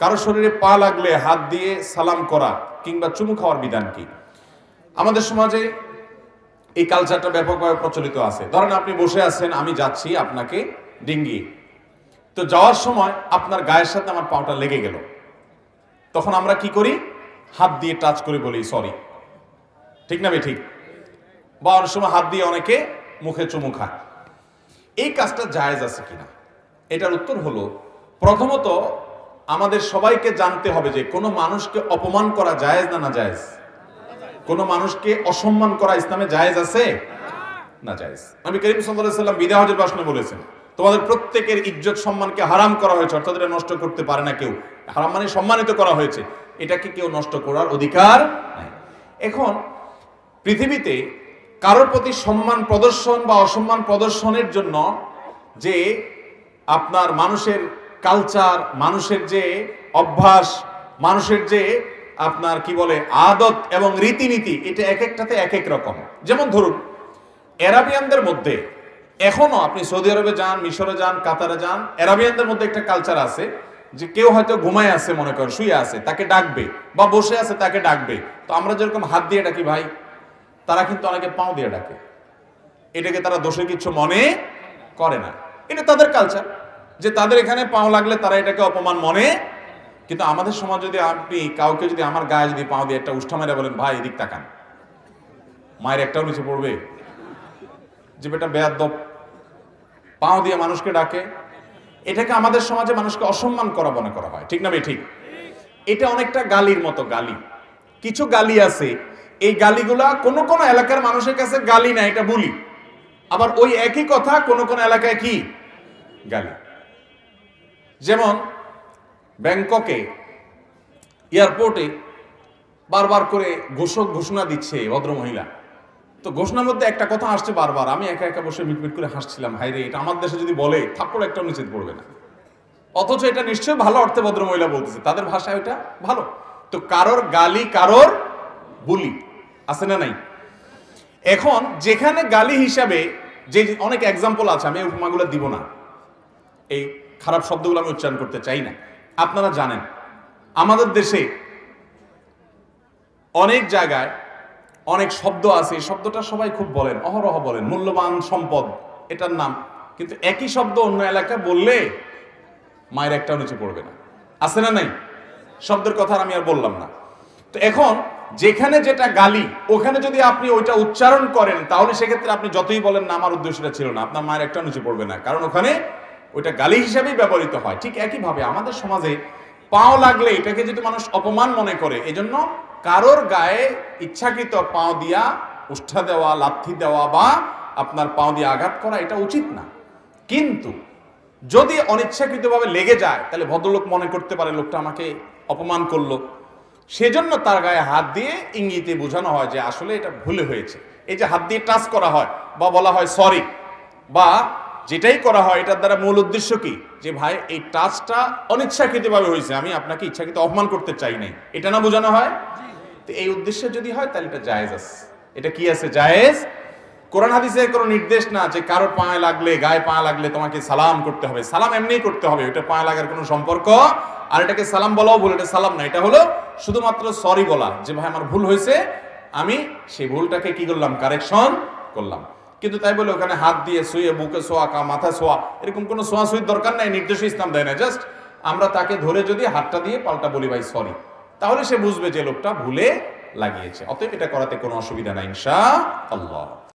কারো শরীরে পা লাগলে হাত দিয়ে সালাম করা কিংবা চুমু খাওয়ার বিধান কি? আমাদের সমাজে এই কালচারটা ব্যাপকভাবে প্রচলিত আছে। ধরেন আপনি বসে আছেন, আমি যাচ্ছি আপনাকে ডিঙ্গিয়ে, তো যাওয়ার সময় আপনার গায়ের সাথে আমার পাটা লেগে গেল, তখন আমরা কি করি? হাত দিয়ে টাচ করে বলি সরি, ঠিক না ঠিক? বা অনেক সময় হাত দিয়ে অনেকে মুখে চুমু খায়। এই কাজটা জায়েজ আছে কিনা, এটার উত্তর হলো, প্রথমত আমাদের সবাইকে জানতে হবে যে কোনো মানুষকে অপমান করা জায়েজ না না জায়েজ? কোনো মানুষকে অসম্মান করা ইসলামে জায়েজ আছে না জায়েজ? নবী করিম সাল্লাল্লাহু আলাইহি ওয়াসাল্লাম বিদায় হজের ভাষণে বলেছেন, তোমাদের প্রত্যেকের ইজ্জত সম্মানকে হারাম করা হয়েছে, অর্থাৎ এটা নষ্ট করতে পারে না কেউ। হারাম মানে সম্মানিত করা হয়েছে, এটাকে কেউ নষ্ট করার অধিকার নাই। এখন পৃথিবীতে কারোর প্রতি সম্মান প্রদর্শন বা অসম্মান প্রদর্শনের জন্য যে আপনার মানুষের কালচার, মানুষের যে অভ্যাস, মানুষের যে আপনার কি বলে আদত এবং রীতিনীতি, এটা এক একটাতে এক এক রকম। যেমন ধরুন আরাবিয়ানদের মধ্যে এখনো, আপনি সৌদি আরবে যান, মিশরে যান, কাতারে যান, আরাবিয়ানদের মধ্যে একটা কালচার আছে যে কেউ হয়তো ঘুমায় আছে, মনে করেন শুয়ে আছে, তাকে ডাকবে, বা বসে আছে তাকে ডাকবে। তো আমরা যেরকম হাত দিয়ে ডাকি ভাই, তারা কিন্তু অনেকে পাও দিয়ে ডাকে। এটাকে তারা দোষে কিছু মনে করে না, এটা তাদের কালচার, যে তাদের এখানে পাও লাগলে তারা এটাকে অপমান মনে। কিন্তু আমাদের সমাজ যদি আপনি কাউকে যদি আমার গায়ে যদি পাও দিয়ে একটা উষ্ঠা মেরে বলেন ভাই এদিক তাকান, মায়ের একটাও নিচে পড়বে যে বেটা বেয়াদব পাও দিয়ে মানুষকে ডাকে, এটাকে আমাদের সমাজে মানুষকে অসম্মান করা মনে করা হয়, ঠিক না ঠিক? এটা অনেকটা গালির মতো। গালি, কিছু গালি আছে, এই গালিগুলা কোন কোন এলাকার মানুষের কাছে গালি না, এটা বলি। আবার ওই একই কথা কোন কোন এলাকায় কি গালি। যেমন ব্যাংককে এয়ারপোর্টে বারবার করে ঘোষণা দিচ্ছে ভদ্রমহিলা, তো ঘোষণার মধ্যে একটা কথা আসছে বারবার, আমি একা একা বসে মিটমিট করে হাসছিলাম, হাই রে, এটা আমার দেশে যদি বলে থাপ্পড় একটা নিচে পড়বে না। অথচ এটা নিশ্চয়ই ভালো অর্থে ভদ্রমহিলা বলতেছে, তাদের ভাষায় ওটা ভালো। তো কারোর গালি কারোর বুলি আছে না নাই? এখন যেখানে গালি হিসাবে যে অনেক এক্সাম্পল আছে, আমি উপমাগুলো দিব না, এই খারাপ শব্দগুলো আমি উচ্চারণ করতে চাই না। আপনারা জানেন আমাদের দেশে অনেক জায়গায় অনেক শব্দ আছে, এই শব্দটা সবাই খুব বলেন, অহরহ বলেন, মূল্যবান সম্পদ এটার নাম, কিন্তু একই শব্দ অন্য এলাকায় বললে মায়ের একটাও নিচে পড়বে না, আছে না নাই? শব্দের কথা আমি আর বললাম না। তো এখন যেখানে যেটা গালি, ওখানে যদি আপনি ওইটা উচ্চারণ করেন, তাহলে সেক্ষেত্রে আপনি যতই বলেন না আমার উদ্দেশ্যটা ছিল না, আপনার মায়ের একটাও নিচে পড়বে না, কারণ ওখানে ওইটা গালি হিসাবেই ব্যবহৃত হয়। ঠিক একইভাবে আমাদের সমাজে পাও লাগলে এটাকে যদি মানুষ অপমান মনে করে, এজন্য কারোর গায়ে ইচ্ছাকৃত পাও দিয়া উষ্ঠা দেওয়া, লাথি দেওয়া বা আপনার পাও দিয়ে আঘাত করা এটা উচিত না। কিন্তু যদি অনিচ্ছাকৃতভাবে লেগে যায়, তাহলে ভদ্রলোক মনে করতে পারে লোকটা আমাকে অপমান করলো, সেজন্য তার গায়ে হাত দিয়ে ইঙ্গিতে বোঝানো হয় যে আসলে এটা ভুলে হয়েছে। এই যে হাত দিয়ে টাচ করা হয় বা বলা হয় সরি, বা যেটাই করা হয়, এটার দ্বারা মূল উদ্দেশ্য কি, যে ভাই এই টাচটা অনিচ্ছাকৃতভাবে হয়েছে, আমি আপনাকে ইচ্ছাকৃত অপমান করতে চাই নাই, এটা না বোঝানো হয়? তো এই উদ্দেশ্যে যদি হয় তাহলে এটা জায়েজ আছে। এটা কি আছে? জায়েজ। কোরআন হাদিসের কোনো নির্দেশ না যে কারো পায়ে লাগলে, গায়ে পা লাগলে তোমাকে সালাম করতে হবে। সালাম এমনিই করতে হবে, এটা পায়ে লাগার কোনো সম্পর্ক। আর এটাকে সালাম বলাও ভুল, এটা সালাম না, এটা হলো শুধুমাত্র সরি বলা, যে ভাই আমার ভুল হয়েছে, আমি সেই ভুলটাকে কি করলাম, কারেকশন করলাম। কিন্তু তাই বলে ওখানে হাত দিয়ে শুয়ে বুকে শোয়া, মাথা শোয়া, এরকম কোনো শোয়াশুয়ির দরকার নাই, নির্দেশ ইসলাম দেয় না। জাস্ট আমরা তাকে ধরে যদি হাতটা দিয়ে পাল্টা বলি ভাই সরি, তাহলে সে বুঝবে যে লোকটা ভুলে লাগিয়েছে। অতএব এটা করাতে কোনো অসুবিধা নাই ইনশাআল্লাহ।